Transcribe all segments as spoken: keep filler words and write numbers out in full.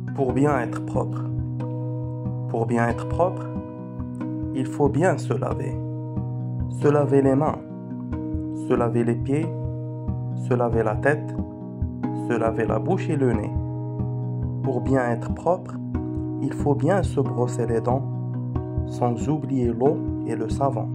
Pour bien être propre. Pour bien être propre, il faut bien se laver. Se laver les mains, se laver les pieds, se laver la tête, se laver la bouche et le nez. Pour bien être propre, il faut bien se brosser les dents, sans oublier l'eau et le savon.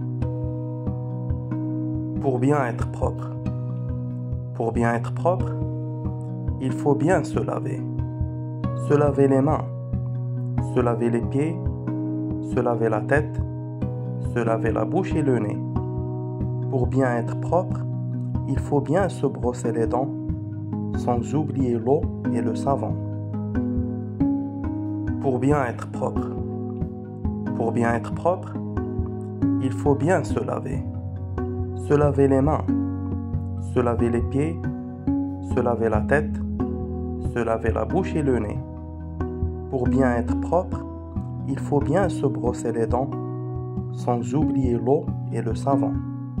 Pour bien être propre. Pour bien être propre, il faut bien se laver. Se laver les mains, se laver les pieds, se laver la tête, se laver la bouche et le nez. Pour bien être propre, il faut bien se brosser les dents, sans oublier l'eau et le savon. Pour bien être propre. Pour bien être propre, il faut bien se laver. Se laver les mains, se laver les pieds, se laver la tête, se laver la bouche et le nez. Pour bien être propre, il faut bien se brosser les dents, sans oublier l'eau et le savon.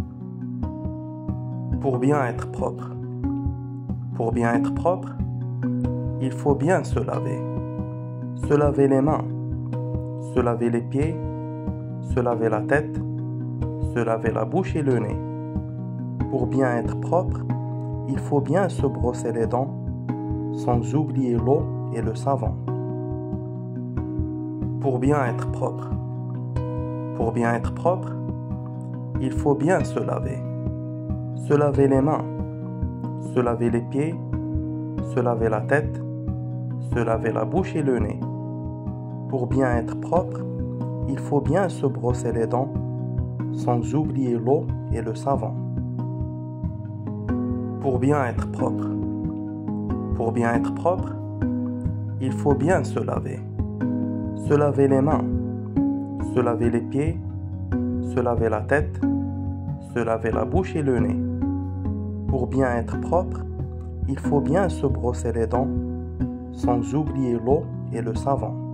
Pour bien être propre. Pour bien être propre, il faut bien se laver. Se laver les mains, se laver les pieds, se laver la tête, se laver la bouche et le nez. Pour bien être propre, il faut bien se brosser les dents, sans oublier l'eau et le savon. Pour bien être propre. Pour bien être propre, il faut bien se laver. Se laver les mains, se laver les pieds, se laver la tête, se laver la bouche et le nez. Pour bien être propre, il faut bien se brosser les dents, sans oublier l'eau et le savon. Pour bien être propre. Pour bien être propre, il faut bien se laver. Se laver les mains, se laver les pieds, se laver la tête, se laver la bouche et le nez. Pour bien être propre, il faut bien se brosser les dents, sans oublier l'eau et le savon.